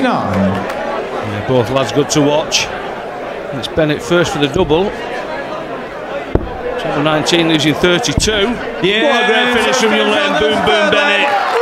Yeah, both lads good to watch. It's Bennett first for the double. 19 losing 32. Yeah, what a great finish from young Leighton. Boom, boom, Bennett.